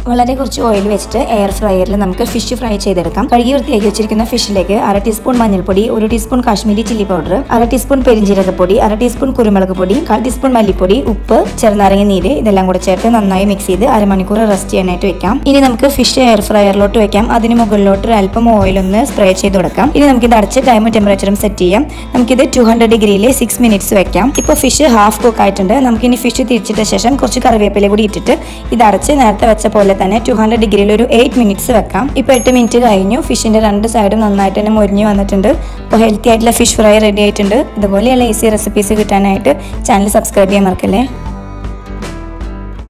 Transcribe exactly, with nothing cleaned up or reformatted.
വളരെ കുറച്ച് ഓയിൽ വെച്ചിട്ട് എയർ ഫ്രയറിൽ നമുക്ക് ഫിഷ് ഫ്രൈ ചെയ്തെടുക്കാം. കഴുകി വൃത്തിയാക്കി വെച്ചിരിക്കുന്ന ഫിഷിലേക്ക് അര ടീസ്പൂൺ മഞ്ഞൾപ്പൊടി, ഒരു ടീസ്പൂൺ കാശ്മീരി ചില്ലി പൗഡർ, അര ടീസ്പൂൺ പെരിഞ്ജീരകപ്പൊടി, അര ടീസ്പൂൺ കുരുമുളക് പൊടി, കാൽ ടീസ്പൂൺ മല്ലിപ്പൊടി, ഉപ്പ്, ചെറുനാരങ്ങ നീര് ഇതെല്ലാം കൂടെ ചേർത്ത് നന്നായി മിക്സ് ചെയ്ത് അരമണിക്കൂർ റെസ്റ്റ് ചെയ്യാനായിട്ട് വെക്കാം. ഇനി നമുക്ക് ഫിഷ് എയർ ഫ്രയറിലോട്ട് വെക്കാം. അതിന് മുകളിലോട്ട് ഒരു അല്പം ഓയിൽ ഒന്ന് സ്പ്രേ ചെയ്ത് കൊടുക്കാം. ഇനി നമുക്ക് ഇത് അടച്ച് ടൈമും ടെമ്പറേച്ചറും സെറ്റ് ചെയ്യാം. നമുക്കിത് ടു ഹൺഡ്രഡ് ഡിഗ്രിയിൽ സിക്സ് മിനിറ്റ്സ് വെക്കാം. ഇപ്പോൾ ഫിഷ് ഹാഫ് കുക്ക് ആയിട്ടുണ്ട്. നമുക്കിനി ഫിഷ് തിരിച്ചിട്ട ശേഷം കുറച്ച് കറിവേപ്പില കൂടി ഇട്ടിട്ട് ഇത് അടച്ച് നേരത്തെ വെച്ച പോലെ തന്നെ ടു ഹൺഡ്രഡ് ഡിഗ്രിയിൽ ഒരു എയ്റ്റ് മിനിറ്റ്സ് വെക്കാം. ഇപ്പോൾ എട്ട് മിനിറ്റ് കഴിഞ്ഞു. ഫിഷിന്റെ രണ്ട് സൈഡും നന്നായിട്ട് തന്നെ മൊരിഞ്ഞു വന്നിട്ടുണ്ട്. അപ്പോൾ ഹെൽത്തി ആയിട്ടുള്ള ഫിഷ് ഫ്രൈ റെഡി ആയിട്ടുണ്ട്. ഇതുപോലെയുള്ള ഈസി റെസിപ്പീസ് കിട്ടാനായിട്ട് ചാനൽ സബ്സ്ക്രൈബ് ചെയ്യാൻ മറക്കല്ലേ.